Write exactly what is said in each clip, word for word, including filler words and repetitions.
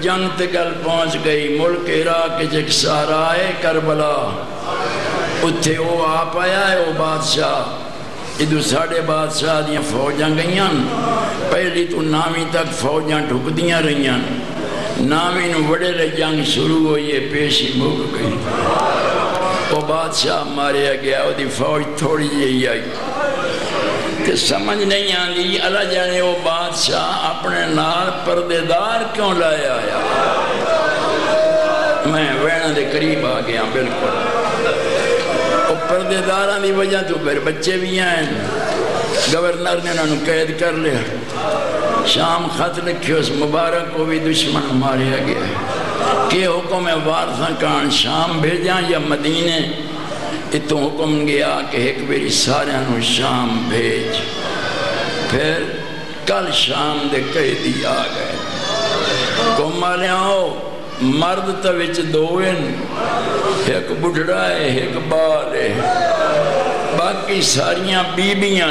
جنگ تے گل پہنچ گئی ملک عراق ایک سہارا ہے کربلا اتھے وہ آپ آیا ہے وہ بادشاہ ادھو ساڑھے بادشاہ دیاں فوجاں گئیاں پہلی تو نامی تک فوجاں ٹھک دیاں رہیاں نامی نو وڑے لے جنگ شروع ہوئی ہے پیشی مک گئی وہ بادشاہ ماریا گیا وہ دی فوج تھوڑی جی آئی کہ سمجھ نہیں آندی اللہ جانے وہ بادشاہ اپنے نال پردیدار کیوں لائے آیا میں وینا دے قریب آ گیا بالکل وہ پردیداراں دی وجہ تو پھر بچے بھی ہیں گورنر نے انہوں قید کر لیا شام خط لکھے اس مبارک کو بھی دشمن ماریا گیا ہے کہ حکم وارثاں کان شام بھیجاں یا مدینے اتوں حکم گیا کہ ایک بیری سارے انہوں شام بھیج پھر کل شام دے قیدی آ گئے کمہ لے آؤ مرد توچ دوئن ایک بڑھڑا ہے ایک بال ہے باقی ساریاں بیبیاں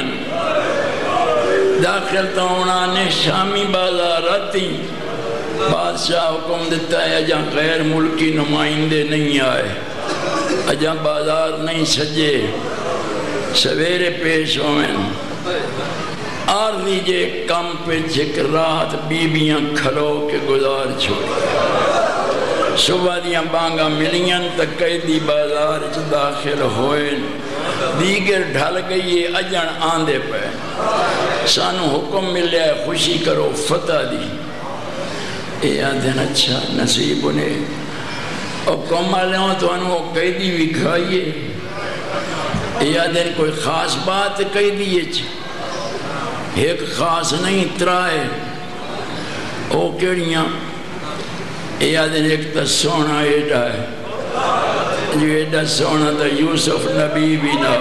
داخل تو انہوں نے شامی بازار آتی بادشاہ حکم دیتا ہے اجاں غیر ملکی نمائندے نہیں آئے اجاں بازار نہیں سجے سویرے پیش ہوئیں آرزی جے کم پہ جھک رات بیبیاں کھلو کے گزار چھوڑی صبح دیاں بانگا ملیاں تک قیدی بازار چ داخل ہوئے دیگر ڈھل گئی ہے اجن آندے پہ سانو حکم ملے خوشی کرو فتح دی اے آدھن اچھا نصیب انہیں اور کما لیوں تو انہوں قیدی بھی کھائیے اے آدھن کوئی خاص بات قیدی ہے ایک خاص نہیں ترائے او کیڑیاں اے آدھن ایک تا سونا ایڈا ہے جو ایڈا سونا تا یوسف نبی بھی نہ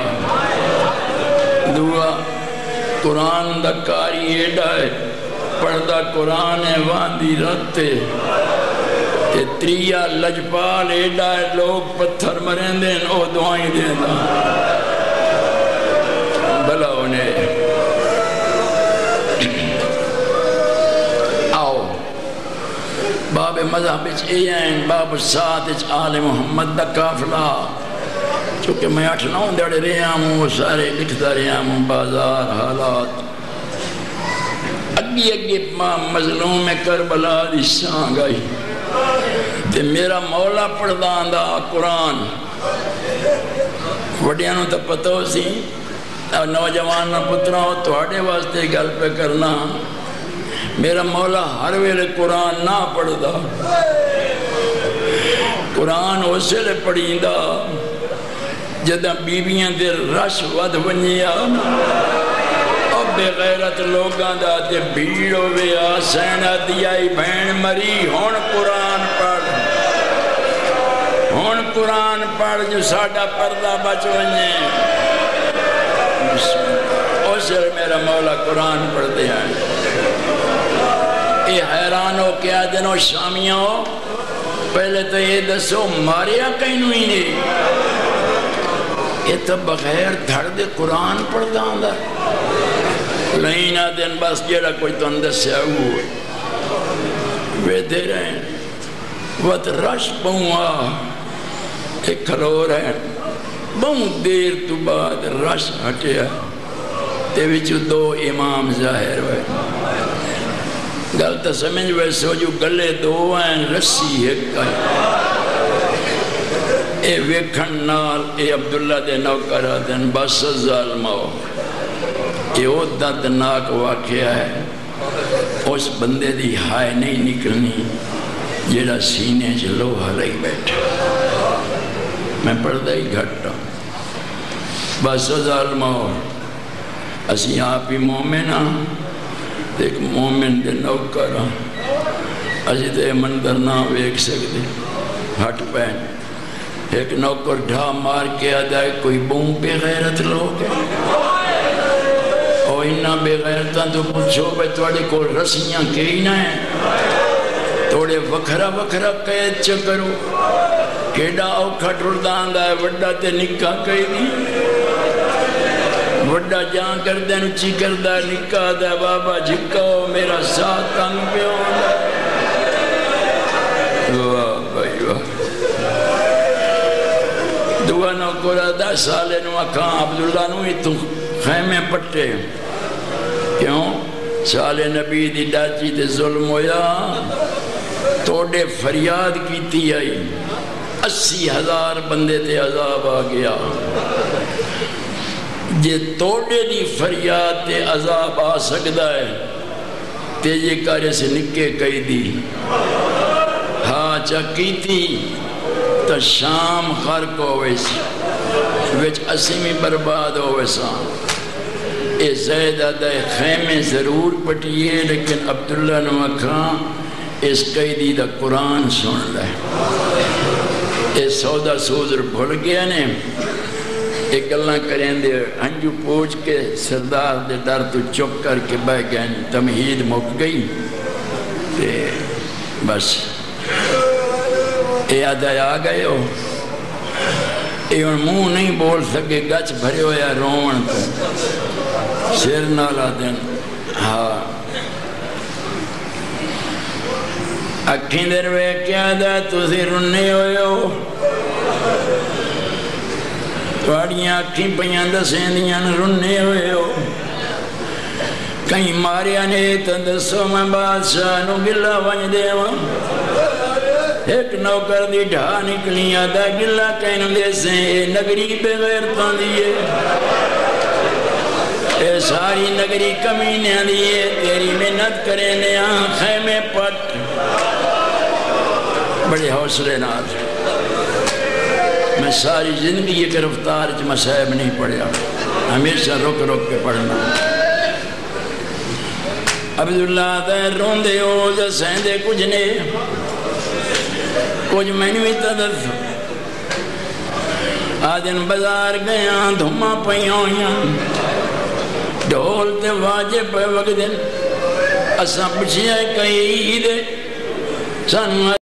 دعا قرآن دا کاری ایڈا ہے پڑھدا قرآن ہے واندی رتے تے تریا لجپال ایڈا ہے لوگ پتھر مرین دین او دعائیں دین دا بلا انہیں آؤ باب مذہب اچھ اے ہیں باب سات اچھ آل محمد دا کافلہ چونکہ میں اٹھ نو دڑے رہا ہوں سارے لکھتا رہا ہوں بازار حالات اگی اگی مظلوم کربلا دی سانگ آئی تے میرا مولا پڑھدان دا قرآن وڈیانوں تا پتہ ہو سی نوجوان پترہ ہو تو ہڑے واسطے گل پہ کرنا میرا مولا ہر ویلے قرآن نہ پڑھدا قرآن اسے لے پڑھیں دا جدہ بیویاں دے رش ود ونیا اور بے غیرت لوگاں دا دے بھیڑ ہویا سینہ دیائی بہن مری ہون قرآن پڑھ ہون قرآن پڑھ جو ساڑھا پردہ بچ ونجے اسے میرا مولا قرآن پڑھ دیا اے حیران ہو کیا دنوں شامیاں ہو پہلے تو یہ دسو ماریا کہیں نوئی نہیں یہ تو بغیر دھڑ دے قرآن پڑھ داندہ لئینا دن بس جیڑا کوئی تو اندر سے ہوئے وہ دے رہے ہیں وقت رش بہوں آ ایک کھلو رہے ہیں بہوں دیر تو بعد رش ہٹیا تے وچو دو امام ظاہر ہوئے گلتا سمجھ ہوئے سو جو گلے دو ہیں رسی ایک ہے اے ویکھن نال اے عبداللہ دے نوکرہ دن بس ظالمہ اے او دردناک واقعہ ہے اس بندے دی ہائے نہیں نکلنی جیڑا سینے چلو ہلائی بیٹھا میں پڑھتا ہی گھٹا بس ظالمہ اسی آپ ہی مومن ہاں ایک مومن دے نوکرہ اسی تے مندر نہ ویک سکتے ہٹ پہن ایک نوکر ڈھا مار کے آدھائے کوئی بون بے غیرت لوگ ہے اور انہا بے غیرتاں تو پوچھو بے توڑے کو رسیاں کئی نہ ہیں توڑے وکھرا وکھرا قید چکرو کیڑا اوکھا ٹھردان دا ہے وڈا تے نکاح کئی دی وڈا جان کر دیں اچھی کردہ نکاح دا بابا جھکاو میرا ساتھ تنگ پہ ہونا واہ بھائی واہ دعا نو کورا دس سالے نو اکھاں عبداللہ نو ہی تو خیمے پٹے کیوں سال نبی دی ڈاچی تے ظلم ہویا توڑے فریاد کیتی آئی اسی ہزار بندے تے عذاب آ گیا جے توڑے دی فریاد تے عذاب آ سکدا ہے تے یہ کارے سے نکے کئی دی ہاں چا کیتی تو شام خرک ہوئے سی وچ اسیمی برباد ہوئے سا اے زید آدھے خیمے ضرور پٹیے لیکن عبداللہ نو اکھاں اس قیدی دا قرآن سن لے اے سودا سوزر بھول گیا نے ایک اللہ کریں دے ہنجو پوچھ کے سردار دے در تو چپ کر کے بہ گئے تمہید مک گئی تے بس اے آدھے آ گئے ہو اے ان منہ نہیں بول سکے گچ بھرے ہو یا رون تو سر نالا دن ہاں اکھیں در وے کیا دا تو سی رنے ہوئے ہو توڑیاں اکھیں پیاں دسیں دیاں رنے ہوئے ہو کہیں ماریا نے تندسو میں بادشاہ نو گلہ ونج دے ہوں ایک نوکر دی ڈھا نکلی آدھا گلہ کہنو دے سے اے نگری بے غیرتان دیئے اے ساری نگری کمینیاں دیئے تیری محنت کرے نیا خیمے پٹ بڑے حوصلے ناز میں ساری زندگی کے رفتار جو مسائب نہیں پڑھیا ہمیشہ رک رک کے پڑھنا عبداللہ دے روندے ہو جو سہندے کچھ نے کچھ میں نہیں تدف آدن بازار گیا دھما پیویاں ڈھول تے واجب پہ وقت دن اساں پچھے کئی دے سانو